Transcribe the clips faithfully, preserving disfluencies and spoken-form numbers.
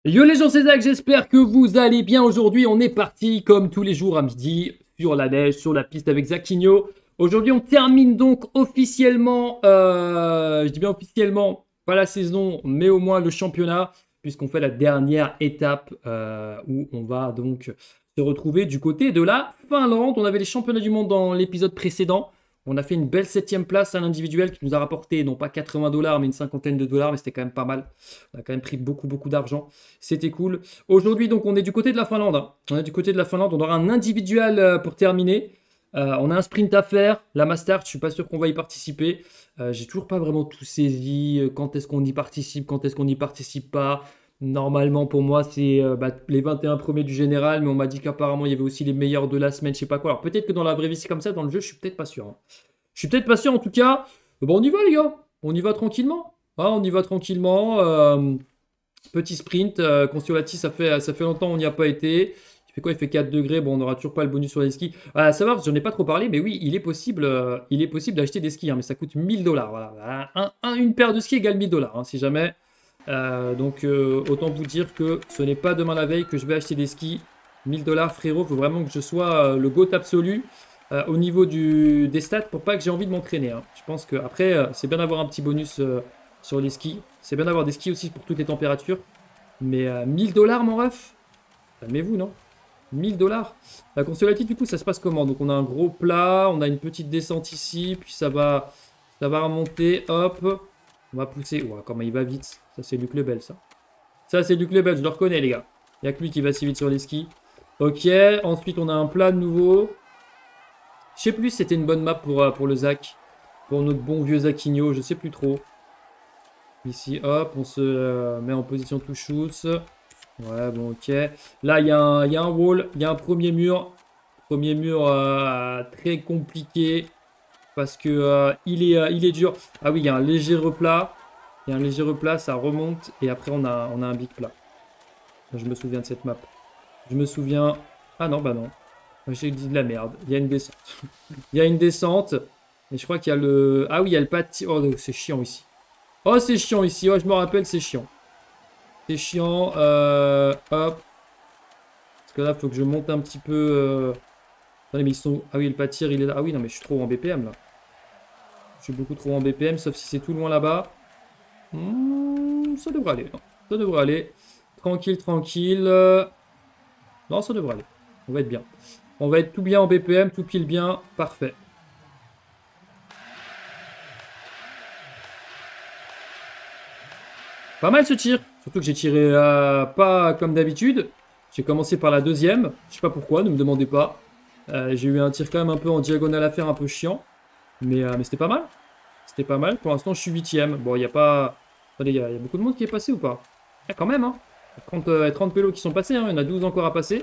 Yo les gens, c'est Zach, j'espère que vous allez bien. Aujourd'hui, on est parti comme tous les jours à midi sur la neige, sur la piste avec Zachinho. Aujourd'hui, on termine donc officiellement, euh, je dis bien officiellement, pas la saison, mais au moins le championnat, puisqu'on fait la dernière étape euh, où on va donc se retrouver du côté de la Finlande. On avait les championnats du monde dans l'épisode précédent. On a fait une belle septième place à l'individuel qui nous a rapporté non pas quatre-vingts dollars mais une cinquantaine de dollars, mais c'était quand même pas mal. On a quand même pris beaucoup beaucoup d'argent. C'était cool. Aujourd'hui donc on est du côté de la Finlande. Hein. On est du côté de la Finlande. On aura un individuel euh, pour terminer. Euh, on a un sprint à faire. La Master, je suis pas sûr qu'on va y participer. Euh, J'ai toujours pas vraiment tout saisi. Quand est-ce qu'on y participe, quand est-ce qu'on n'y participe pas. Normalement, pour moi, c'est euh, bah, les vingt et un premiers du général, mais on m'a dit qu'apparemment, il y avait aussi les meilleurs de la semaine, je sais pas quoi. Alors, peut-être que dans la vraie vie, c'est comme ça, dans le jeu, je suis peut-être pas sûr. Hein. Je suis peut-être pas sûr, en tout cas. Bon, on y va, les gars. On y va tranquillement. Ah, on y va tranquillement. Euh, petit sprint. Euh, Consolati, ça fait, ça fait longtemps on n'y a pas été. Il fait quoi? Il fait quatre degrés. Bon, on n'aura toujours pas le bonus sur les skis. Ah, à savoir, j'en ai pas trop parlé, mais oui, il est possible, euh, il est possible d'acheter des skis, hein, mais ça coûte mille dollars. Voilà. Un, un, une paire de skis égale mille dollars, hein, si jamais. Euh, donc euh, autant vous dire que ce n'est pas demain la veille que je vais acheter des skis. mille dollars frérot, il faut vraiment que je sois euh, le GOAT absolu euh, au niveau du, des stats pour pas que j'ai envie de m'entraîner. Hein. Je pense que après euh, c'est bien d'avoir un petit bonus euh, sur les skis. C'est bien d'avoir des skis aussi pour toutes les températures. Mais euh, mille dollars mon ref, calmez-vous non? mille dollars. La Consolati du coup ça se passe comment? Donc on a un gros plat, on a une petite descente ici, puis ça va, ça va remonter, hop. On va pousser. Ouah, comment il va vite. Ça, c'est Luc Lebel, ça. Ça, c'est Luc Lebel, je le reconnais, les gars. Il n'y a que lui qui va si vite sur les skis. Ok, ensuite, on a un plat de nouveau. Je sais plus si c'était une bonne map pour, euh, pour le Zach. Pour notre bon vieux Zachinho, je sais plus trop. Ici, hop, on se euh, met en position to shoot. Ouais, bon, ok. Là, il y, y a un wall, il y a un premier mur. Premier mur euh, très compliqué. Parce que euh, il, est, euh, il est dur. Ah oui, il y a un léger replat. Il y a un léger replat, ça remonte. Et après, on a, on a un big plat. Je me souviens de cette map. Je me souviens... Ah non, bah non. J'ai dit de la merde. Il y a une descente. Il y a une descente. Et je crois qu'il y a le... Ah oui, il y a le pâtis. Oh, c'est chiant ici. Oh, c'est chiant ici. Oh, je me rappelle, c'est chiant. C'est chiant. Euh... Hop. Parce que là, il faut que je monte un petit peu... Euh... Attendez, mais ils sont... Ah oui, le pâtir, il est là. Ah oui, non, mais je suis trop en B P M, là. Je suis beaucoup trop en B P M, sauf si c'est tout loin là-bas. Mmh, ça devrait aller. Non. Ça devrait aller. Tranquille, tranquille. Non, ça devrait aller. On va être bien. On va être tout bien en B P M, tout pile bien. Parfait. Pas mal ce tir. Surtout que j'ai tiré euh, pas comme d'habitude. J'ai commencé par la deuxième. Je sais pas pourquoi, ne me demandez pas. Euh, j'ai eu un tir quand même un peu en diagonale à faire, un peu chiant. Mais, euh, mais c'était pas mal. C'était pas mal. Pour l'instant, je suis huitième. Bon, il n'y a pas... Attendez, il y, y a beaucoup de monde qui est passé ou pas? Ah, quand même, hein. trente, euh, trente pélos qui sont passés, hein. Il y en a douze encore à passer.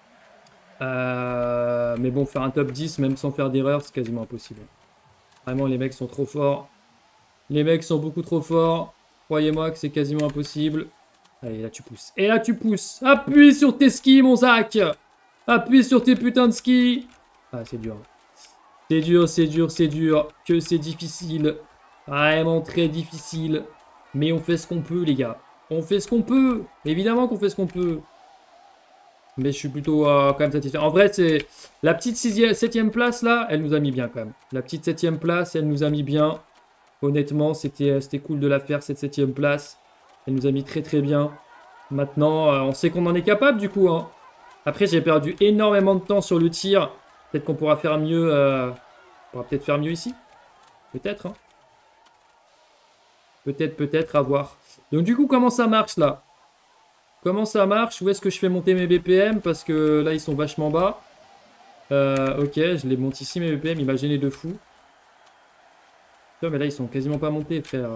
Euh, mais bon, faire un top dix, même sans faire d'erreur, c'est quasiment impossible. Vraiment, les mecs sont trop forts. Les mecs sont beaucoup trop forts. Croyez-moi que c'est quasiment impossible. Allez, là, tu pousses. Et là, tu pousses. Appuie sur tes skis, mon Zach. Appuie sur tes putains de skis. Ah, c'est dur. C'est dur, c'est dur, c'est dur. Que c'est difficile. Vraiment très difficile. Mais on fait ce qu'on peut, les gars. On fait ce qu'on peut. Évidemment qu'on fait ce qu'on peut. Mais je suis plutôt euh, quand même satisfait. En vrai, c'est la petite sixième, septième place, là, elle nous a mis bien quand même. La petite septième place, elle nous a mis bien. Honnêtement, c'était cool de la faire, cette septième place. Elle nous a mis très très bien. Maintenant, euh, on sait qu'on en est capable, du coup. Hein. Après, j'ai perdu énormément de temps sur le tir. Peut-être qu'on pourra faire mieux. Euh... On pourra peut-être faire mieux ici. Peut-être. Hein. Peut-être, peut-être, à voir. Donc du coup, comment ça marche là? Comment ça marche? Où est-ce que je fais monter mes B P M? Parce que là, ils sont vachement bas. Euh, ok, je les monte ici, mes B P M. Il m'a gêné de fou. Putain, mais là, ils sont quasiment pas montés, frère.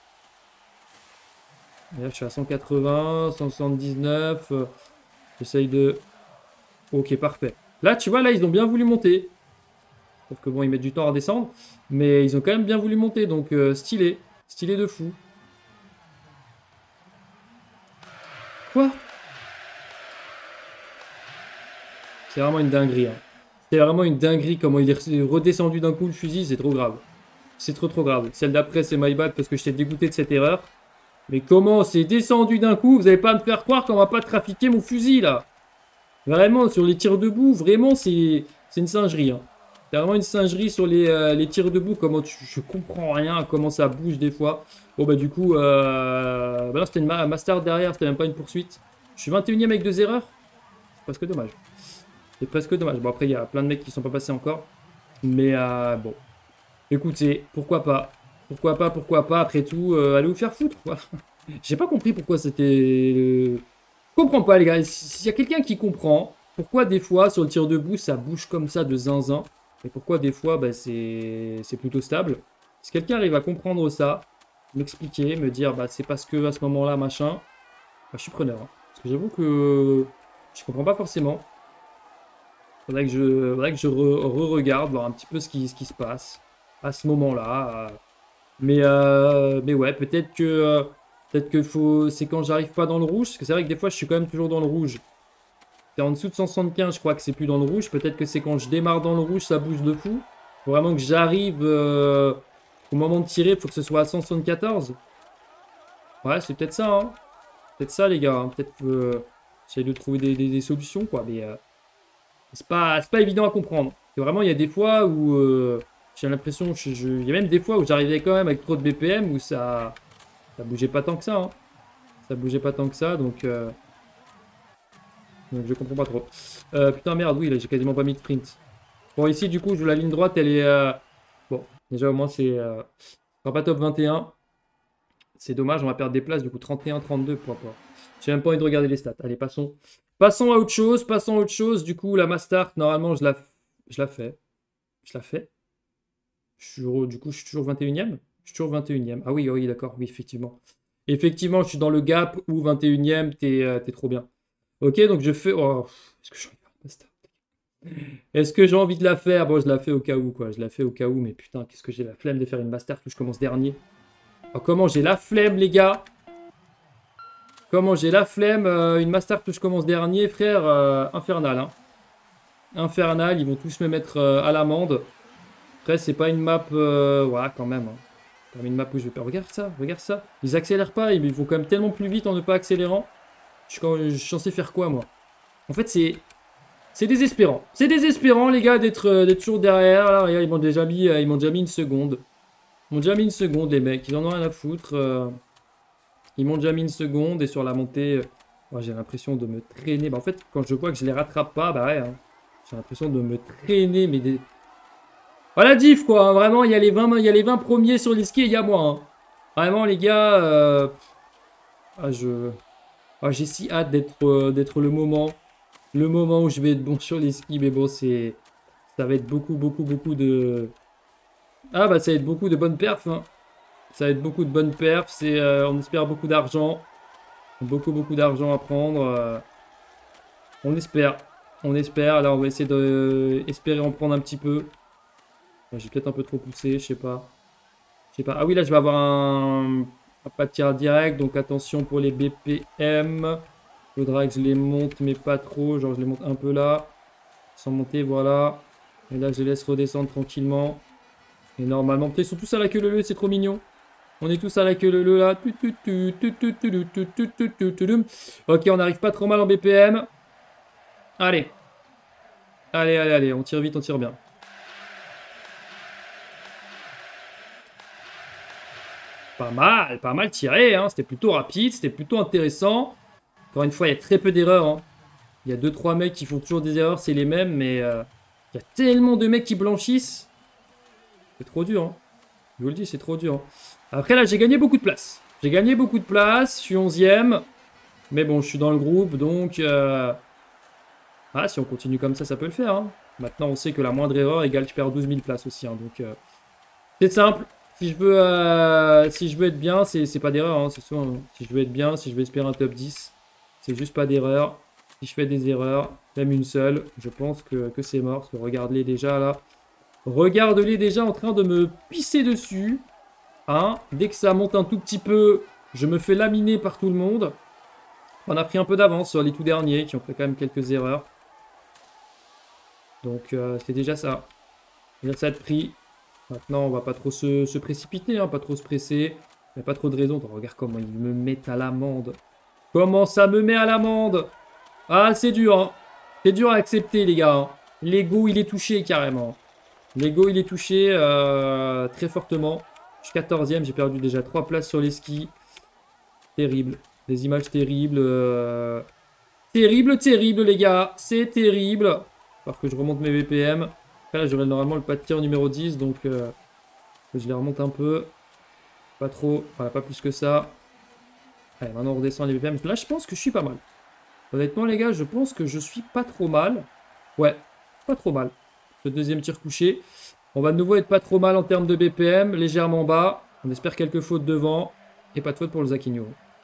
Et là, je suis à cent quatre-vingts, cent soixante-dix-neuf. J'essaye de... Ok, parfait. Là, tu vois, là, ils ont bien voulu monter. Sauf que bon, ils mettent du temps à redescendre. Mais ils ont quand même bien voulu monter. Donc, euh, stylé. Stylé de fou. Quoi? C'est vraiment une dinguerie. Hein. C'est vraiment une dinguerie comment il est redescendu d'un coup le fusil. C'est trop grave. C'est trop trop grave. Celle d'après, c'est my bad parce que je t'ai dégoûté de cette erreur. Mais comment c'est descendu d'un coup? Vous n'allez pas me faire croire qu'on va pas trafiquer mon fusil, là. Vraiment, sur les tirs debout, vraiment, c'est une singerie. Hein. C'est vraiment une singerie sur les, euh, les tirs debout. Comment tu, je comprends rien, comment ça bouge des fois. Bon, bah, du coup, euh, bah, c'était une ma master derrière, c'était même pas une poursuite. Je suis vingt et unième avec deux erreurs. C'est presque dommage. C'est presque dommage. Bon, après, il y a plein de mecs qui sont pas passés encore. Mais euh, bon. Écoutez, pourquoi pas? Pourquoi pas, pourquoi pas, après tout, euh, allez vous faire foutre, quoi. J'ai pas compris pourquoi c'était... Je comprends pas, les gars. S'il y a quelqu'un qui comprend, pourquoi des fois, sur le tir debout, ça bouge comme ça de zinzin, et pourquoi des fois, bah, c'est plutôt stable. Si quelqu'un arrive à comprendre ça, m'expliquer, me dire, bah, c'est parce que à ce moment-là, machin, bah, je suis preneur. Hein. Parce que j'avoue que je comprends pas forcément. Faudrait que je, faudrait que je re-regarde, voir un petit peu ce qui, ce qui se passe à ce moment-là. Mais, euh, mais ouais, peut-être que, euh, peut-être que faut, c'est quand j'arrive pas dans le rouge, parce que c'est vrai que des fois je suis quand même toujours dans le rouge. C'est en dessous de cent soixante-quinze, je crois que c'est plus dans le rouge. Peut-être que c'est quand je démarre dans le rouge, ça bouge de fou. Faut vraiment que j'arrive euh, au moment de tirer, il faut que ce soit à cent soixante-quatorze. Ouais, c'est peut-être ça, hein. Peut-être ça, les gars. Hein. Peut-être que euh, j'essaie de trouver des, des, des solutions, quoi. Mais euh, c'est pas, c'est pas évident à comprendre. Et vraiment, il y a des fois où euh, j'ai l'impression, je, je, il y a même des fois où j'arrivais quand même avec trop de B P M où ça, ça bougeait pas tant que ça. Hein. Ça bougeait pas tant que ça, donc, euh, donc je comprends pas trop. Euh, putain merde, oui, là j'ai quasiment pas mis de sprint. Bon, ici du coup, je, la ligne droite, elle est, euh, bon, déjà au moins c'est, euh, sera pas top vingt et un. C'est dommage, on va perdre des places, du coup trente et un, trente-deux, pourquoi pas. J'ai même pas envie de regarder les stats. Allez, passons. Passons à autre chose, passons à autre chose. Du coup, la Mastart, normalement, je la, je la fais. Je la fais. Je suis, du coup, je suis toujours vingt et unième. Je suis toujours vingt et unième. Ah oui, oui, d'accord, oui, effectivement. Effectivement, je suis dans le gap où vingt et unième, t'es euh, t'es trop bien. Ok, donc je fais... Oh, est-ce que j'ai envie de faire la Mastart? Est-ce que j'ai envie de la faire? Bon, je la fais au cas où, quoi. Je la fais au cas où, mais putain, qu'est-ce que j'ai la flemme de faire une Mastart où je commence dernier. Oh, comment j'ai la flemme, les gars? Comment j'ai la flemme, euh, une Master que je commence dernier, frère, euh, infernal. Hein. Infernal, ils vont tous me mettre euh, à l'amende. Après, c'est pas une map... Euh, ouais, quand même. Hein. Quand même une map où je vais pas... Regarde ça, regarde ça. Ils accélèrent pas, ils vont quand même tellement plus vite en ne pas accélérant. Je suis, quand... je suis censé faire quoi, moi? En fait, c'est... C'est désespérant. C'est désespérant, les gars, d'être euh, toujours derrière. Là, regarde, ils m'ont déjà, mis, euh, ils m'ont déjà mis une seconde. Ils m'ont déjà mis une seconde, les mecs. Ils en ont rien à foutre. Euh... Ils m'ont déjà mis une seconde et sur la montée, oh, j'ai l'impression de me traîner. Bah, en fait, quand je vois que je les rattrape pas, bah ouais, hein, j'ai l'impression de me traîner. Mais des... Voilà, diff quoi, hein, vraiment, il y, a les vingt, il y a les vingt premiers sur les skis et il y a moi. Hein. Vraiment, les gars, euh... ah, je... ah, j'ai si hâte d'être euh, d'être le moment. Le moment où je vais être bon sur les skis, mais bon, c'est... Ça va être beaucoup, beaucoup, beaucoup de... Ah bah ça va être beaucoup de bonnes perfs, hein. Ça va être beaucoup de bonnes perfs, c'est, euh, on espère beaucoup d'argent. Beaucoup, beaucoup d'argent à prendre. Euh, on espère. On espère. Là, on va essayer d'espérer en prendre un petit peu. J'ai peut-être un peu trop poussé, je sais pas. Je sais pas. Ah oui, là, je vais avoir un, un pas de tir direct. Donc, attention pour les B P M. Il faudra que je les monte, mais pas trop. Genre, je les monte un peu là. Sans monter, voilà. Et là, je les laisse redescendre tranquillement. Et normalement, peut-être ils sont tous à la queue leu, c'est trop mignon. On est tous à la queue leu là. Ok, on n'arrive pas trop mal en B P M. Allez. Allez, allez, allez. On tire vite, on tire bien. Pas mal, pas mal tiré. Hein. C'était plutôt rapide, c'était plutôt intéressant. Encore une fois, il y a très peu d'erreurs. Hein. Il y a deux trois mecs qui font toujours des erreurs, c'est les mêmes. Mais euh, il y a tellement de mecs qui blanchissent. C'est trop dur. Hein. Je vous le dis, c'est trop dur. Hein. Après, là, j'ai gagné beaucoup de place. J'ai gagné beaucoup de place. Je suis onzième. Mais bon, je suis dans le groupe, donc... Euh... Ah, si on continue comme ça, ça peut le faire. Hein. Maintenant, on sait que la moindre erreur égale je perds douze mille places aussi. Hein, donc, euh... c'est simple. Si je veux, euh... si je veux être bien, c'est pas d'erreur. Hein, c'est soit, hein. Si je veux être bien, si je veux espérer un top dix, c'est juste pas d'erreur. Si je fais des erreurs, même une seule, je pense que, que c'est mort. Parce que regarde-les déjà, là. Regarde-les déjà en train de me pisser dessus. Hein. Dès que ça monte un tout petit peu, je me fais laminer par tout le monde. On a pris un peu d'avance sur les tout derniers qui ont fait quand même quelques erreurs. Donc euh, c'est déjà ça. Déjà ça de prix. Maintenant on va pas trop se, se précipiter, hein, pas trop se presser. Il n'y a pas trop de raison. Regarde comment ils me mettent à l'amende. Comment ça me met à l'amende? Ah, c'est dur, hein. C'est dur à accepter, les gars. Hein. L'ego, il est touché, carrément. L'ego, il est touché euh, très fortement. Je suis quatorzième, j'ai perdu déjà trois places sur les skis. Terrible. Des images terribles. Euh... Terrible, terrible, les gars. C'est terrible. Alors que je remonte mes B P M. Après, là, j'aurai normalement le pas de tir numéro dix, donc euh, je les remonte un peu. Pas trop, voilà, pas plus que ça. Allez, maintenant on redescend les B P M. Là, je pense que je suis pas mal. Honnêtement, les gars, je pense que je suis pas trop mal. Ouais, pas trop mal. Le deuxième tir couché. On va de nouveau être pas trop mal en termes de B P M, légèrement bas. On espère quelques fautes devant. Et pas de faute pour le Zacchino.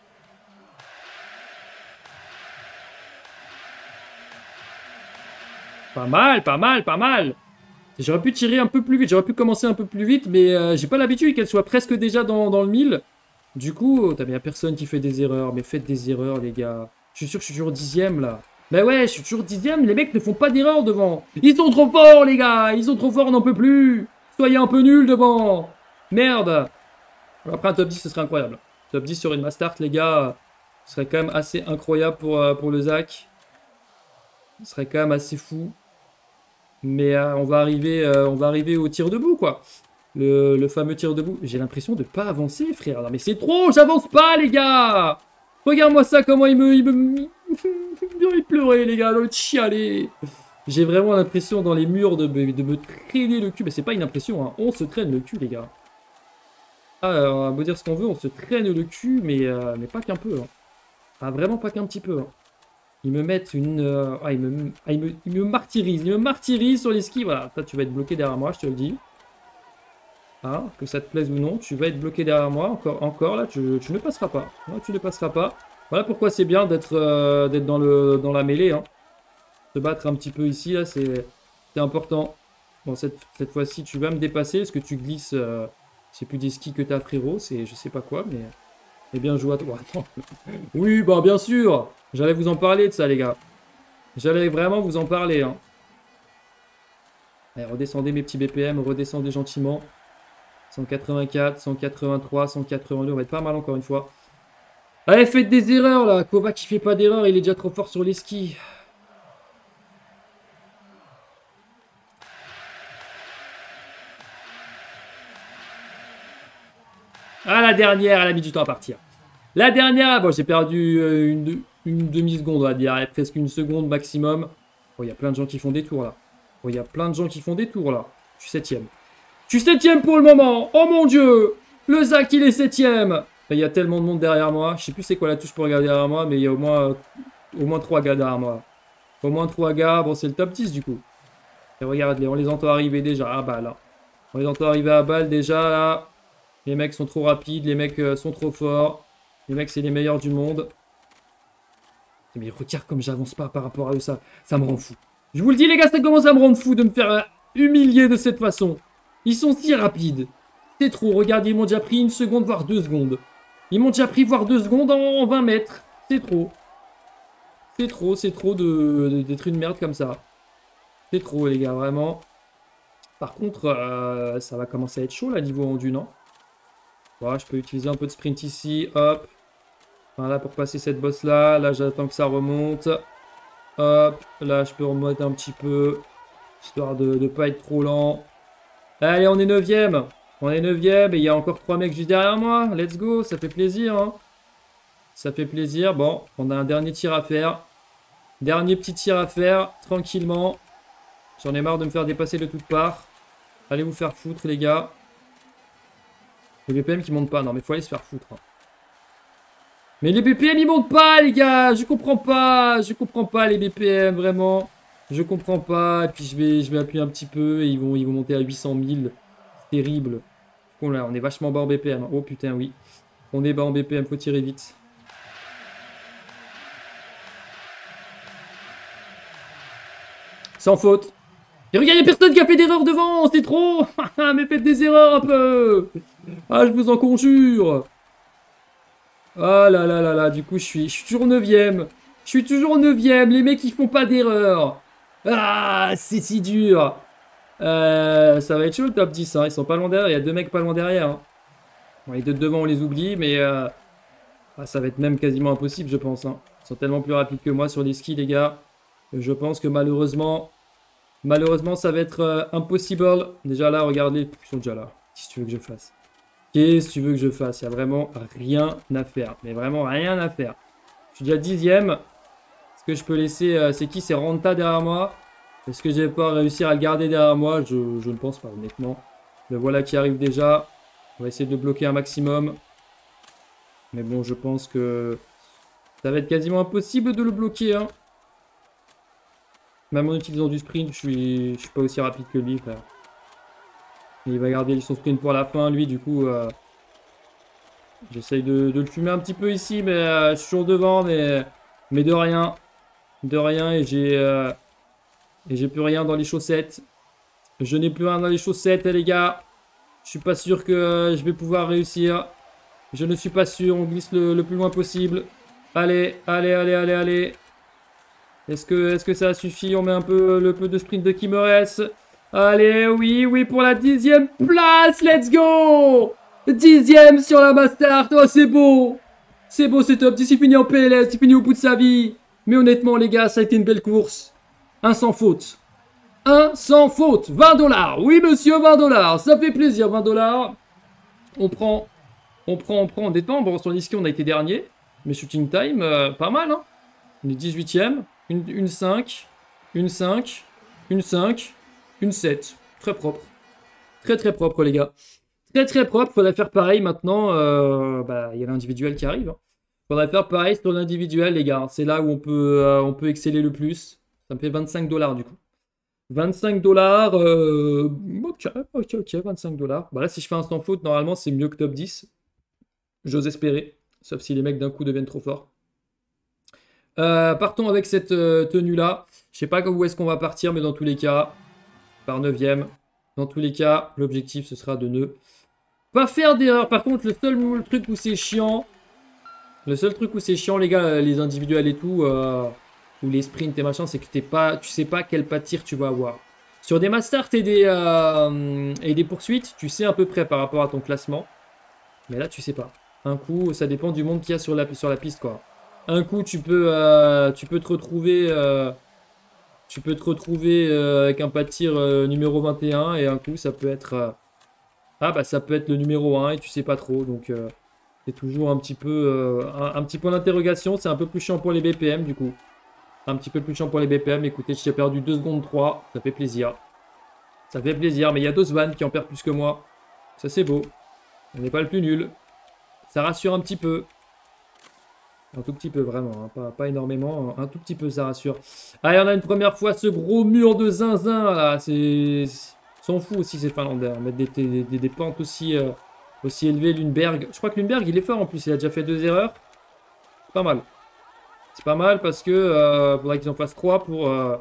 Pas mal, pas mal, pas mal. J'aurais pu tirer un peu plus vite, j'aurais pu commencer un peu plus vite, mais euh, j'ai pas l'habitude qu'elle soit presque déjà dans, dans le mille. Du coup, t'as bien personne qui fait des erreurs, mais faites des erreurs, les gars. Je suis sûr que je suis toujours dixième, là. Bah ouais, je suis toujours dixième, les mecs ne font pas d'erreurs devant. Ils sont trop forts, les gars, ils sont trop forts, on n'en peut plus. Soyez un peu nuls devant. Merde. Après, un top dix, ce serait incroyable. Top dix sur une Mastart, les gars, ce serait quand même assez incroyable pour, euh, pour le Zach. Ce serait quand même assez fou. Mais euh, on, va arriver, euh, on va arriver au tir debout, quoi. Le, le fameux tir debout. J'ai l'impression de pas avancer, frère. Non, mais c'est trop, j'avance pas, les gars. Regarde-moi ça, comment il me... Il me... J'ai envie de pleurer, les gars, j'ai envie de chialer. J'ai vraiment l'impression dans les murs de, de me traîner le cul. Mais c'est pas une impression, hein. On se traîne le cul, les gars. Ah, alors, on va me dire ce qu'on veut, on se traîne le cul, mais, euh, mais pas qu'un peu. Hein. Ah, vraiment pas qu'un petit peu, hein. Ils me mettent une... Euh... Ah, ils me... Ah, ils me... Ils me martyrisent. Ils me martyrisent sur les skis. Voilà, toi, tu vas être bloqué derrière moi, je te le dis. Hein, que ça te plaise ou non, tu vas être bloqué derrière moi. Encore, encore là, tu, tu ne passeras pas. Non, tu ne passeras pas. Voilà pourquoi c'est bien d'être euh, d'être dans, le... dans la mêlée. Hein. Se battre un petit peu ici, là, c'est important. Bon, cette, cette fois-ci, tu vas me dépasser. Est-ce que tu glisses... Euh... C'est plus des skis que t'as, frérot. C'est je sais pas quoi, mais... Eh bien, joue à toi. Attends. Oui, bah, bien sûr. J'allais vous en parler de ça, les gars. J'allais vraiment vous en parler. Hein. Allez, redescendez mes petits B P M, redescendez gentiment. cent quatre-vingt-quatre, cent quatre-vingt-trois, cent quatre-vingt-deux. On va être pas mal encore une fois. Allez, faites des erreurs, là. Kovac, qui fait pas d'erreur. Il est déjà trop fort sur les skis. Ah, la dernière, elle a mis du temps à partir. La dernière, bon, j'ai perdu euh, une, une demi-seconde, on va dire, presque une seconde maximum. Oh, il y a plein de gens qui font des tours, là. Oh, il y a plein de gens qui font des tours, là. Je suis septième. Je suis septième pour le moment. Oh, mon Dieu. Le Zach, il est septième. Il y a tellement de monde derrière moi. Je sais plus c'est quoi la touche pour regarder derrière moi, mais il y a au moins, euh, au moins trois gars derrière moi. Au moins trois gars. Bon, c'est le top dix, du coup. Et regarde-les, on les entend arriver déjà à balle. Hein. On les entend arriver à balle déjà, là. Les mecs sont trop rapides, les mecs euh, sont trop forts. Les mecs, c'est les meilleurs du monde. Mais regarde comme j'avance pas par rapport à eux, ça, ça me rend fou. Je vous le dis, les gars, ça commence à me rendre fou de me faire euh, humilier de cette façon. Ils sont si rapides. C'est trop. Regardez, ils m'ont déjà pris une seconde, voire deux secondes. Ils m'ont déjà pris, voire deux secondes en vingt mètres. C'est trop. C'est trop, c'est trop de, d'être une merde comme ça. C'est trop, les gars, vraiment. Par contre, euh, ça va commencer à être chaud, là, niveau rendu, non? Voilà, je peux utiliser un peu de sprint ici, hop. Voilà, pour passer cette bosse-là. Là, j'attends que ça remonte. Hop, là, je peux remonter un petit peu. Histoire de ne pas être trop lent. Allez, on est neuvième. On est neuvième et il y a encore trois mecs juste derrière moi. Let's go, ça fait plaisir. Hein. Ça fait plaisir. Bon, on a un dernier tir à faire. Dernier petit tir à faire, tranquillement. J'en ai marre de me faire dépasser de toutes parts. Allez vous faire foutre, les gars. Les B P M qui montent pas. Non, mais faut aller se faire foutre. Hein. Mais les B P M, ils montent pas, les gars. Je comprends pas. Je comprends pas les B P M, vraiment. Je comprends pas. Et puis, je vais, je vais appuyer un petit peu et ils vont, ils vont monter à huit cent mille. C'est terrible. Bon, là, on est vachement bas en B P M. Oh, putain, oui. On est bas en B P M. Faut tirer vite. Sans faute. Et regarde, il n'y a personne qui a fait d'erreur devant. C'est trop. Mais faites des erreurs un peu. Ah, je vous en conjure. Ah là là là là, du coup, je suis, je suis toujours neuvième. Je suis toujours neuvième. Les mecs, ils font pas d'erreur. Ah, c'est si dur. Euh, ça va être chaud le top dix. Hein. Ils sont pas loin derrière. Il y a deux mecs pas loin derrière. Hein. Bon, les deux de devant, on les oublie, mais euh, ah, ça va être même quasiment impossible, je pense. Hein. Ils sont tellement plus rapides que moi sur les skis, les gars. Je pense que malheureusement, malheureusement, ça va être euh, impossible. Déjà là, regardez, ils sont déjà là. Qu'est-ce que tu veux que je fasse? Qu'est-ce que tu veux que je fasse? Il n'y a vraiment rien à faire. Mais vraiment rien à faire. Je suis déjà dixième. Est-ce que je peux laisser... Euh, c'est qui? C'est Ranta derrière moi? Est-ce que je vais pas réussir à le garder derrière moi? je, je ne pense pas, honnêtement. Le voilà qui arrive déjà. On va essayer de le bloquer un maximum. Mais bon, je pense que ça va être quasiment impossible de le bloquer. Hein. Même en utilisant du sprint, je suis, je suis pas aussi rapide que lui, frère. Et il va garder son sprint pour la fin, lui, du coup... Euh, j'essaye de, de le fumer un petit peu ici, mais euh, je suis toujours devant, mais, mais de rien. De rien, et j'ai euh, et j'ai plus rien dans les chaussettes. Je n'ai plus rien dans les chaussettes, les gars. Je suis pas sûr que euh, je vais pouvoir réussir. Je ne suis pas sûr, on glisse le, le plus loin possible. Allez, allez, allez, allez, allez. Est-ce que, est-ce que ça suffit? On met un peu le peu de sprint de qui me reste. Allez, oui, oui, pour la dixième place, let's go! Dixième sur la Mastart, oh c'est beau! C'est beau, c'est top, d'ici fini en P L S, il finit au bout de sa vie. Mais honnêtement les gars, ça a été une belle course. Un sans faute. Un sans faute, vingt dollars. Oui monsieur, vingt dollars, ça fait plaisir, vingt dollars. On prend, on prend, on prend, honnêtement, bon, sur les skis on a été dernier. Mais shooting time, euh, pas mal, hein. On est dix-huitième, une, une cinq, une cinq, une cinq, une sept. Très propre. Très très propre les gars. Très très propre, faudrait faire pareil maintenant. Euh, bah, il y a l'individuel qui arrive. Hein. Faudrait faire pareil sur l'individuel les gars. C'est là où on peut, euh, on peut exceller le plus. Ça me fait vingt-cinq dollars du coup. vingt-cinq dollars. Euh... Ok, ok, ok, vingt-cinq dollars. Bah là si je fais un sans faute, normalement c'est mieux que top dix. J'ose espérer. Sauf si les mecs d'un coup deviennent trop forts. Euh, partons avec cette euh, tenue-là. Je sais pas où est-ce qu'on va partir, mais dans tous les cas, par neuvième. Dans tous les cas, l'objectif, ce sera de ne pas faire d'erreur. Par contre, le seul le truc où c'est chiant, le seul truc où c'est chiant, les gars, les individuels et tout, euh, ou les sprints et machin, c'est que t'es pas, tu sais pas quel pas de tir tu vas avoir. Sur des masters et des, euh, et des poursuites, tu sais à peu près par rapport à ton classement. Mais là, tu sais pas. Un coup, ça dépend du monde qu'il y a sur la, sur la piste, quoi. Un coup, tu peux, euh, tu peux te retrouver, euh, tu peux te retrouver euh, avec un pas de tir euh, numéro vingt et un, et un coup, ça peut être, euh, ah bah ça peut être le numéro un et tu sais pas trop, donc euh, c'est toujours un petit peu, euh, un, un petit point d'interrogation. C'est un peu plus chiant pour les B P M du coup, un petit peu plus chiant pour les B P M. Écoutez, j'ai perdu deux secondes trois, ça fait plaisir, ça fait plaisir, mais il y a Dosvan qui en perd plus que moi, ça c'est beau, on n'est pas le plus nul, ça rassure un petit peu. Un tout petit peu, vraiment. Hein. Pas, pas énormément. Un tout petit peu, ça rassure. Allez, on a une première fois ce gros mur de zinzin, là. C'est... S'en fout aussi, ces Finlandais. Hein. Mettre des, des, des, des pentes aussi, euh, aussi élevées. Lundberg. Je crois que Lundberg, il est fort en plus. Il a déjà fait deux erreurs. C'est pas mal. C'est pas mal parce que... Euh, faudrait qu'ils en fassent trois pour... Euh,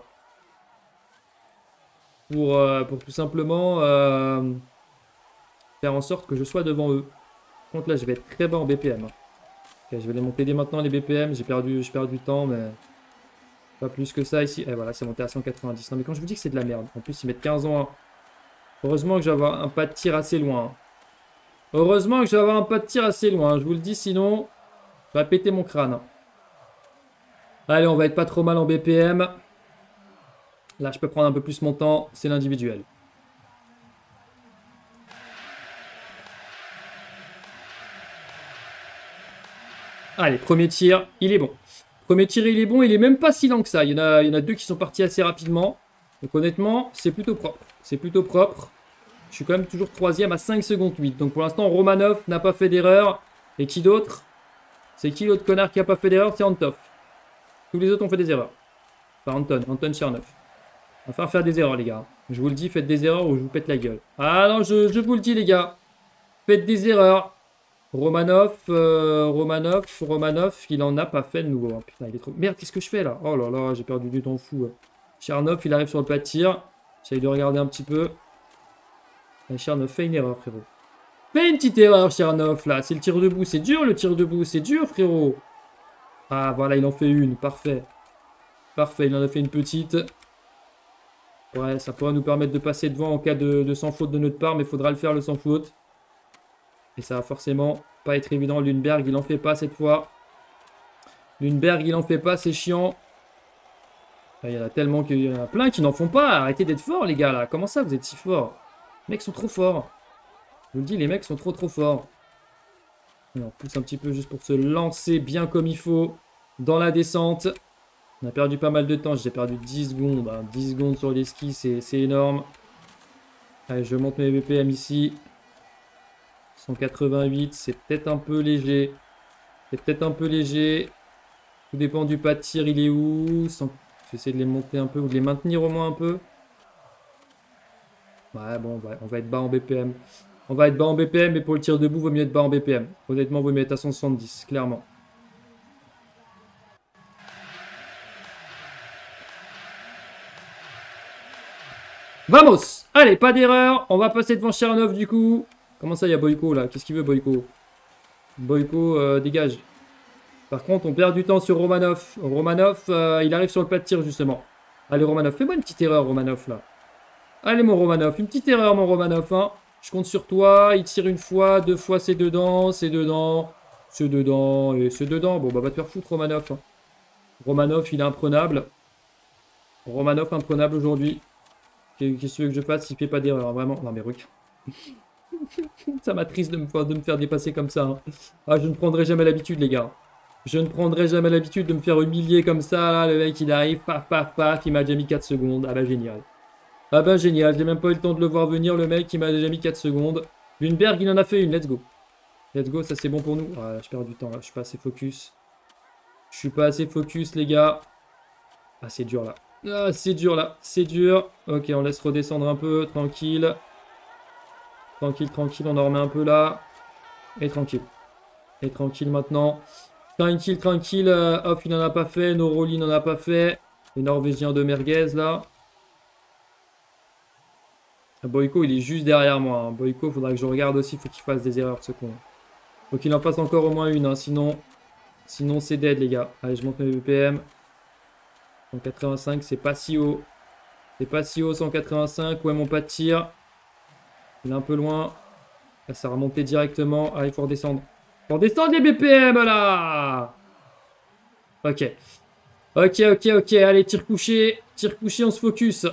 pour, euh, pour tout simplement... Euh, faire en sorte que je sois devant eux. Par contre, là, je vais être très bas en B P M. Hein. Okay, je vais les monter dès maintenant les B P M, j'ai perdu, perdu du temps, mais pas plus que ça ici. Et voilà, c'est monté à cent quatre-vingt-dix. Non mais quand je vous dis que c'est de la merde, en plus ils mettent quinze ans. À... Heureusement que je vais avoir un pas de tir assez loin. Heureusement que je vais avoir un pas de tir assez loin, je vous le dis, sinon, ça va péter mon crâne. Allez, on va être pas trop mal en B P M. Là, je peux prendre un peu plus mon temps, c'est l'individuel. Allez, premier tir, il est bon. Premier tir, il est bon, il est même pas si lent que ça. Il y en a, il y en a deux qui sont partis assez rapidement. Donc honnêtement, c'est plutôt propre. C'est plutôt propre. Je suis quand même toujours troisième à cinq secondes huit. Donc pour l'instant, Romanov n'a pas fait d'erreur. Et qui d'autre? C'est qui l'autre connard qui a pas fait d'erreur? C'est Antov. Tous les autres ont fait des erreurs. Enfin, Anton, Anton Chernov. On va faire faire des erreurs, les gars. Je vous le dis, faites des erreurs ou je vous pète la gueule. Ah non, je, je vous le dis, les gars. Faites des erreurs. Romanov, euh, Romanov, Romanov, il en a pas fait de nouveau. Hein. Putain, il est trop... Merde, qu'est-ce que je fais là? Oh là là, j'ai perdu du temps fou. Chernov, il arrive sur le pas de tir. J'essaye de regarder un petit peu. Et Chernov fait une erreur, frérot. Fais une petite erreur, Chernov, là. C'est le tir debout. C'est dur, le tir debout. C'est dur, frérot. Ah, voilà, il en fait une. Parfait. Parfait, il en a fait une petite. Ouais, ça pourrait nous permettre de passer devant en cas de, de sans faute de notre part, mais il faudra le faire, le sans faute. Et ça va forcément pas être évident. Lundberg, il en fait pas cette fois. Lundberg, il en fait pas, c'est chiant. Il y en a tellement qu'il y en a plein qui n'en font pas. Arrêtez d'être forts, les gars, là. Comment ça, vous êtes si forts? Les mecs sont trop forts. Je vous le dis, les mecs sont trop trop forts. On pousse un petit peu juste pour se lancer bien comme il faut dans la descente. On a perdu pas mal de temps. J'ai perdu dix secondes. Hein. dix secondes sur les skis, c'est énorme. Allez, je monte mes B P M ici. cent quatre-vingt-huit, c'est peut-être un peu léger. C'est peut-être un peu léger. Tout dépend du pas de tir, il est où? Sans... Je vais essayer de les monter un peu ou de les maintenir au moins un peu. Ouais, bon, ouais, on va être bas en B P M. On va être bas en B P M, mais pour le tir debout, vaut mieux être bas en B P M. Honnêtement, vaut mieux être à cent soixante-dix, clairement. Vamos! Allez, pas d'erreur. On va passer devant Chernov du coup. Comment ça, il y a Boyko là? Qu'est-ce qu'il veut, Boyko? Boyko, euh, dégage. Par contre, on perd du temps sur Romanov. Romanov, euh, il arrive sur le plat de tir justement. Allez, Romanov, fais-moi une petite erreur, Romanov là. Allez, mon Romanov, une petite erreur, mon Romanov. Hein. Je compte sur toi. Il tire une fois, deux fois, c'est dedans, c'est dedans, c'est dedans et c'est dedans. Bon, bah, va te faire foutre, Romanov. Hein. Romanov, il est imprenable. Romanov, imprenable aujourd'hui. Qu'est-ce que tu veux que je fasse s'il fait pas d'erreur? Vraiment. Non, mais regarde. Ça m'attriste de me, de me faire dépasser comme ça. Hein. Ah, je ne prendrai jamais l'habitude, les gars. Je ne prendrai jamais l'habitude de me faire humilier comme ça. Là, le mec, il arrive, paf, paf, paf. Il m'a déjà mis quatre secondes. Ah bah, génial. Ah bah, génial. J'ai même pas eu le temps de le voir venir, le mec. Il m'a déjà mis quatre secondes. Lundberg, il en a fait une. Let's go. Let's go, ça c'est bon pour nous. Ah, je perds du temps, là. Je suis pas assez focus. Je suis pas assez focus, les gars. Ah, c'est dur, là. Ah, c'est dur, là. C'est dur. Ok, on laisse redescendre un peu. Tranquille. Tranquille, tranquille. On en remet un peu là. Et tranquille. Et tranquille maintenant. Tranquille, tranquille. Euh, hop, il n'en a pas fait. Noroli n'en a pas fait. Les Norvégiens de merguez, là. Boyko, il est juste derrière moi. Hein. Boyko, il faudra que je regarde aussi. Il faut qu'il fasse des erreurs, ce con. Faut qu'il en fasse encore au moins une. Hein. Sinon, sinon c'est dead, les gars. Allez, je monte mes B P M. cent quatre-vingt-cinq, c'est pas si haut. C'est pas si haut, cent quatre-vingt-cinq. Où est mon pas de tir? Il est un peu loin. Là, ça a remonté directement. Allez, il faut redescendre. Faut redescendre les B P M, là. Ok. Ok, ok, ok. Allez, tir couché. Tir couché, on se focus.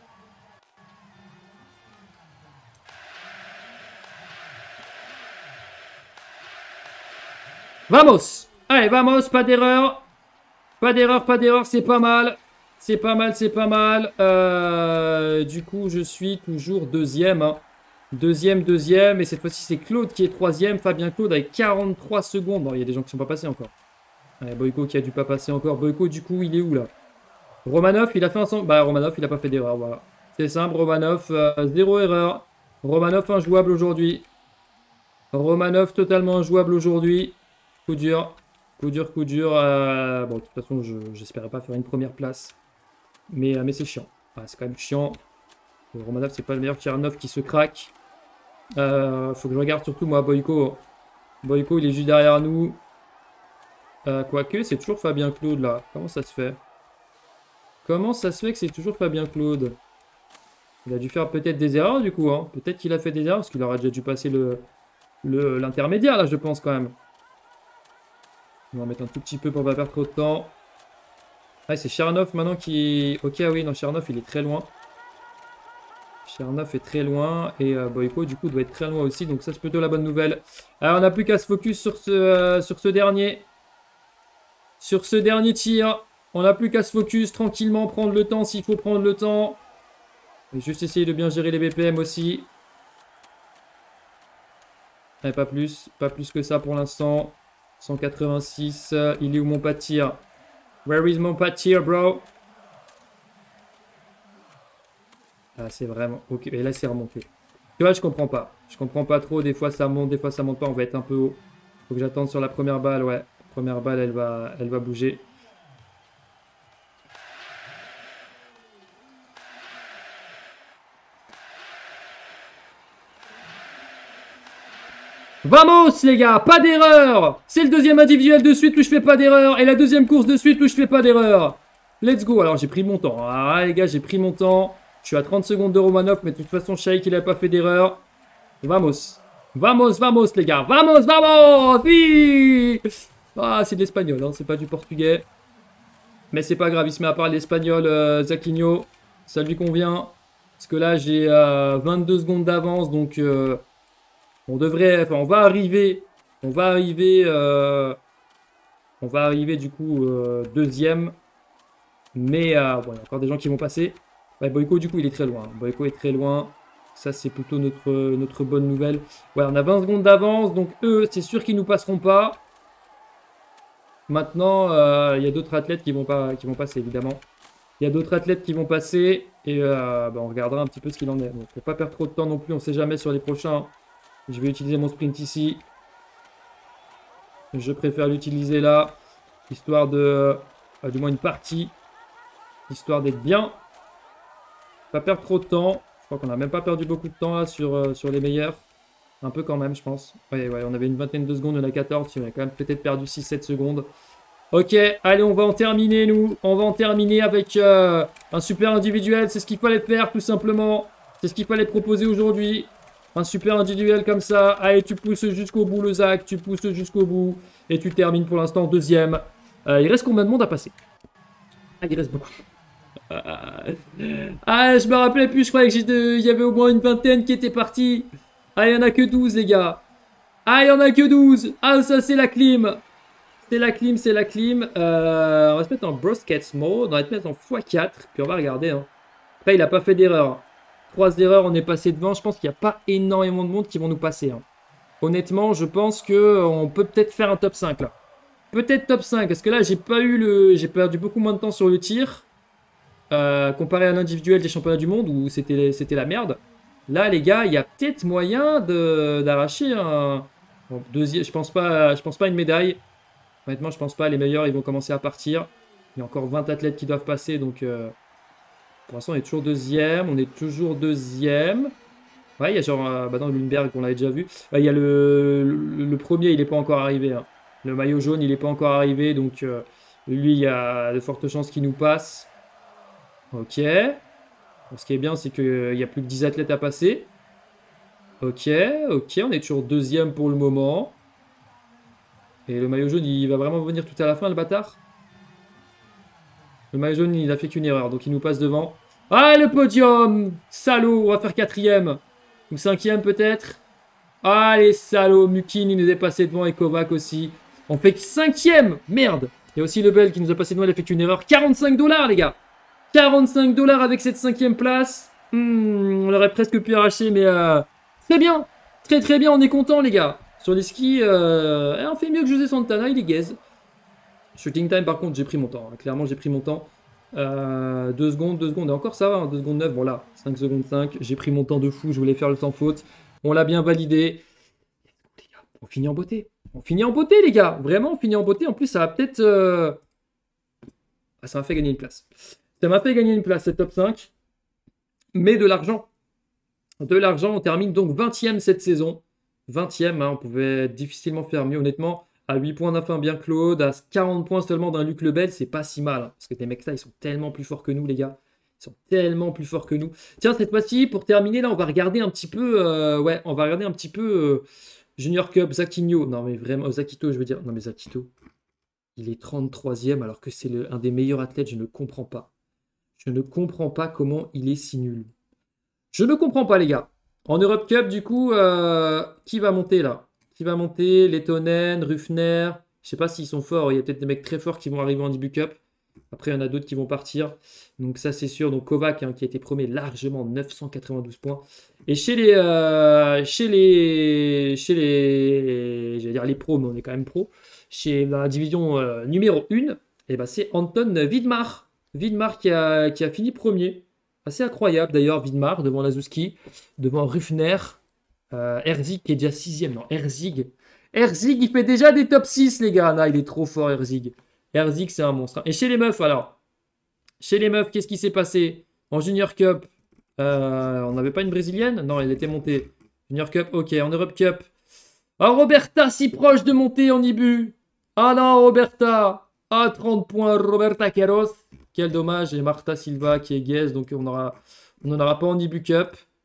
Vamos! Allez, vamos, pas d'erreur. Pas d'erreur, pas d'erreur, c'est pas mal. C'est pas mal, c'est pas mal. Euh, du coup, je suis toujours deuxième. Hein. Deuxième, deuxième. Et cette fois-ci, c'est Claude qui est troisième. Fabien Claude avec quarante-trois secondes. Bon, il y a des gens qui ne sont pas passés encore. Allez, Boyko qui a dû pas passer encore. Boyko, du coup, il est où là? Romanov, il a fait un... Bah, Romanov, il a pas fait d'erreur, voilà. C'est simple, Romanov, euh, zéro erreur. Romanov injouable aujourd'hui. Romanov totalement injouable aujourd'hui. Coup dur. Coup dur, coup dur. Euh... Bon, de toute façon, j'espérais pas faire une première place. Mais, euh, mais c'est chiant. Ah, c'est quand même chiant. Le Romanov, c'est pas le meilleur Tchernov qui se craque. Euh, faut que je regarde surtout, moi, Boyko. Boyko, il est juste derrière nous. Euh, Quoique, c'est toujours Fabien Claude, là. Comment ça se fait? Comment ça se fait que c'est toujours Fabien Claude? Il a dû faire peut-être des erreurs, du coup. Hein. Peut-être qu'il a fait des erreurs, parce qu'il aurait déjà dû passer le l'intermédiaire, là, je pense, quand même. On va mettre un tout petit peu pour pas perdre trop de temps. Ah, c'est Chernov maintenant qui... Ok, oui, non, Chernov, il est très loin. Chernov est très loin. Et euh, Boyko, du coup, doit être très loin aussi. Donc ça, c'est plutôt la bonne nouvelle. Alors, on n'a plus qu'à se focus sur ce, euh, sur ce dernier. Sur ce dernier tir. On n'a plus qu'à se focus tranquillement, prendre le temps s'il faut prendre le temps. Et juste essayer de bien gérer les B P M aussi. Et pas plus. Pas plus que ça pour l'instant. cent quatre-vingt-six. Il est où mon pas de tir? Where is mon pas de tir, bro? Ah, c'est vraiment... Ok, et là, c'est remonté. Tu vois, je comprends pas. Je comprends pas trop. Des fois, ça monte, des fois, ça monte pas. On va être un peu haut. Faut que j'attende sur la première balle, ouais. La première balle, elle va, elle va bouger. Vamos les gars, pas d'erreur. C'est le deuxième individuel de suite où je fais pas d'erreur. Et la deuxième course de suite où je fais pas d'erreur. Let's go. Alors j'ai pris mon temps. Ah les gars, j'ai pris mon temps. Je suis à trente secondes de Romanov. Mais de toute façon, Shaik il a pas fait d'erreur. Vamos. Vamos, vamos, les gars. Vamos, vamos. Oui. Ah, c'est de l'espagnol, hein. C'est pas du portugais. Mais c'est pas grave, il se met à parler l'espagnol, euh, Zaquinho. Ça lui convient. Parce que là, j'ai euh, vingt-deux secondes d'avance. Donc, euh, on devrait... Enfin, on va arriver... On va arriver... Euh, on va arriver, du coup, euh, deuxième. Mais, euh, bon, il y a encore des gens qui vont passer. Ouais, Boyko, du coup, il est très loin. Boyko est très loin. Ça, c'est plutôt notre, notre bonne nouvelle. Ouais, on a vingt secondes d'avance. Donc, eux, c'est sûr qu'ils nous passeront pas. Maintenant, euh, il y a d'autres athlètes qui vont, pas, qui vont passer, évidemment. Il y a d'autres athlètes qui vont passer. Et euh, bah, on regardera un petit peu ce qu'il en est. Donc, faut pas perdre trop de temps non plus. On sait jamais sur les prochains. Je vais utiliser mon sprint ici. Je préfère l'utiliser là. Histoire de... Euh, du moins une partie. Histoire d'être bien. Pas perdre trop de temps. Je crois qu'on n'a même pas perdu beaucoup de temps là sur, euh, sur les meilleurs. Un peu quand même, je pense. Ouais, ouais, on avait une vingtaine de secondes, on a quatorze. On a quand même peut-être perdu six sept secondes. Ok, allez, on va en terminer, nous. On va en terminer avec euh, un super individuel. C'est ce qu'il fallait faire, tout simplement. C'est ce qu'il fallait proposer aujourd'hui. Un super individuel comme ça. Allez, tu pousses jusqu'au bout, le Zach. Tu pousses jusqu'au bout. Et tu termines pour l'instant deuxième. Euh, il reste combien de monde à passer? Ah, il reste beaucoup. Ah, je me rappelais plus, je croyais qu'il y avait au moins une vingtaine qui étaient partis. Ah, il n'y en a que douze, les gars. Ah, il n'y en a que douze. Ah, ça, c'est la clim. C'est la clim, c'est la clim. Euh, on va se mettre en broadcast mode. On va se mettre en fois quatre. Puis on va regarder. Hein. Après, il n'a pas fait d'erreur. Trois erreurs, on est passé devant. Je pense qu'il n'y a pas énormément de monde qui vont nous passer. Hein. Honnêtement, je pense qu'on peut peut-être faire un top cinq, là. Peut-être top cinq. Parce que là, j'ai pas eu le... J'ai perdu beaucoup moins de temps sur le tir. Euh, comparé à l'individuel des championnats du monde où c'était la merde. Là, les gars, il y a peut-être moyen d'arracher un... Bon, deuxième, je pense pas, je pense pas à une médaille. Honnêtement, je pense pas. Les meilleurs, ils vont commencer à partir. Il y a encore vingt athlètes qui doivent passer. Donc, euh, pour l'instant, on est toujours deuxième. On est toujours deuxième. Ouais, il y a genre... Euh, bah non, Lundberg, on l'avait déjà vu. Ouais, il y a le, le, le premier, il n'est pas encore arrivé. Hein. Le maillot jaune, il n'est pas encore arrivé. Donc, euh, lui, il y a de fortes chances qu'il nous passe. Ok. Bon, ce qui est bien, c'est qu'il n'y a plus que dix athlètes à passer. Ok, ok, on est toujours deuxième pour le moment. Et le maillot jaune, il va vraiment venir tout à la fin, le bâtard. Le maillot jaune, il a fait qu'une erreur, donc il nous passe devant. Ah, le podium! Salaud, on va faire quatrième. Ou cinquième peut-être. Ah, les salauds, Mukin, il nous est passé devant et Kovac aussi. On fait que cinquième! Merde! Il y a aussi le Bel qui nous a passé devant, il a fait qu'une erreur. quarante-cinq dollars, les gars! quarante-cinq dollars avec cette cinquième place. Hmm, on aurait presque pu arracher, mais euh, très bien. Très très bien, on est content, les gars. Sur les skis, euh, on fait mieux que José Santana, il est gaze. Shooting time, par contre, j'ai pris mon temps. Hein. Clairement, j'ai pris mon temps. Euh, deux secondes, deux secondes. Et encore, ça va, hein, deux secondes neuf. Bon, là, cinq secondes cinq. J'ai pris mon temps de fou, je voulais faire le sans faute. On l'a bien validé. Les gars, on finit en beauté. On finit en beauté, les gars. Vraiment, on finit en beauté. En plus, ça va peut-être... Euh... Ah, ça m'a fait gagner une place. Ça m'a fait gagner une place, cette top cinq. Mais de l'argent. De l'argent, on termine donc vingtième cette saison. vingtième, hein, on pouvait difficilement faire mieux, honnêtement. À huit points d'un Fabien Claude, à quarante points seulement d'un Luc Lebel, c'est pas si mal. Hein, parce que les mecs là, ils sont tellement plus forts que nous, les gars. Ils sont tellement plus forts que nous. Tiens, cette fois-ci, pour terminer, là, on va regarder un petit peu... Euh, ouais, on va regarder un petit peu... Euh, Junior Cup, Zaquinho. Non, mais vraiment, Zakito, je veux dire. Non, mais Zakito, il est trente-troisième alors que c'est un des meilleurs athlètes, je ne comprends pas. Je ne comprends pas comment il est si nul. Je ne comprends pas, les gars. En Europe Cup, du coup, euh, qui va monter, là? Qui va monter? Lettonen, Ruffner. Je sais pas s'ils sont forts. Il y a peut-être des mecs très forts qui vont arriver en début Cup. Après, il y en a d'autres qui vont partir. Donc ça, c'est sûr. Donc Kovac, hein, qui a été premier largement, neuf cent quatre-vingt-douze points. Et chez les... Euh, chez les... Chez les... J'allais dire les pros, mais on est quand même pro. Chez la division euh, numéro un, eh ben, c'est Anton Widmar. Widmar qui a, qui a fini premier. Assez incroyable d'ailleurs, Widmar devant Lazowski, devant Ruffner, euh, Herzig qui est déjà sixième. Non, Herzig. Herzig, il fait déjà des top six, les gars. Non, il est trop fort, Herzig. Herzig, c'est un monstre. Et chez les meufs, alors. Chez les meufs, qu'est-ce qui s'est passé? En Junior Cup, euh, on n'avait pas une brésilienne? Non, elle était montée. Junior Cup, ok. En Europe Cup. Ah, Roberta, si proche de monter en Ibu. Ah non, Roberta. Ah, trente points, Roberta Queiroz. Quel dommage. Et Marta Silva qui est gaze, donc on n'en on aura pas en Ibu Cup.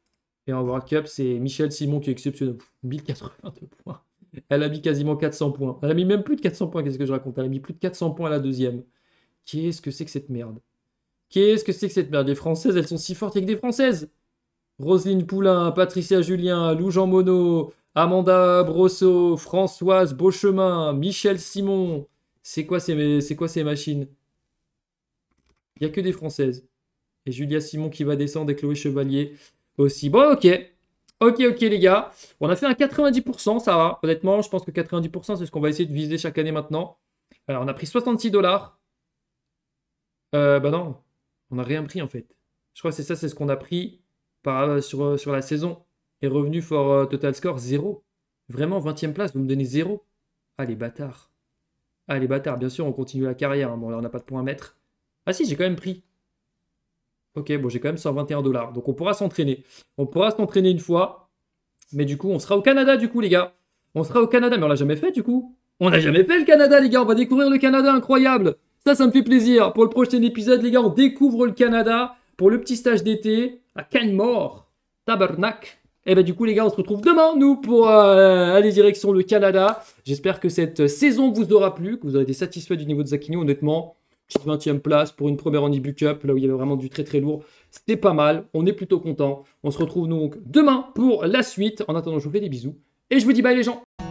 Et en World Cup, c'est Michel Simon qui est exceptionnel. Pff, mille quatre-vingt-deux points. Elle a mis quasiment quatre cents points. Elle a mis même plus de quatre cents points, qu'est-ce que je raconte? Elle a mis plus de quatre cents points à la deuxième. Qu'est-ce que c'est que cette merde? Qu'est-ce que c'est que cette merde? Les Françaises, elles sont si fortes avec des Françaises. Roselyne Poulain, Patricia Julien, Lou Jean Monod, Amanda Brosseau, Françoise Beauchemin, Michel Simon. C'est quoi ces, c'est quoi ces machines? Il n'y a que des Françaises. Et Julia Simon qui va descendre et Chloé Chevalier aussi. Bon, ok. Ok, ok, les gars. On a fait un quatre-vingt-dix pour cent, ça va. Honnêtement, je pense que quatre-vingt-dix pour cent, c'est ce qu'on va essayer de viser chaque année maintenant. Alors, on a pris soixante-six dollars. Euh, bah non, on n'a rien pris en fait. Je crois que c'est ça, c'est ce qu'on a pris par, sur, sur la saison. Et revenu for uh, total score, zéro. Vraiment, vingtième place, vous me donnez zéro. Ah, les bâtards. Ah, les bâtards, bien sûr, on continue la carrière. Hein. Bon, là, on n'a pas de points à mettre. Ah si, j'ai quand même pris. Ok, bon, j'ai quand même cent vingt et un dollars. Donc, on pourra s'entraîner. On pourra s'entraîner une fois. Mais du coup, on sera au Canada, du coup, les gars. On sera au Canada, mais on l'a jamais fait, du coup. On n'a jamais fait le Canada, les gars. On va découvrir le Canada, incroyable. Ça, ça me fait plaisir. Pour le prochain épisode, les gars, on découvre le Canada pour le petit stage d'été à Canmore, Tabernac. Et bah du coup, les gars, on se retrouve demain, nous, pour euh, aller direction le Canada. J'espère que cette saison vous aura plu, que vous aurez été satisfait du niveau de Zacchino, honnêtement. Petite vingtième place pour une première Handibu Cup, là où il y avait vraiment du très très lourd. C'était pas mal, on est plutôt content. On se retrouve donc demain pour la suite. En attendant, je vous fais des bisous. Et je vous dis bye les gens.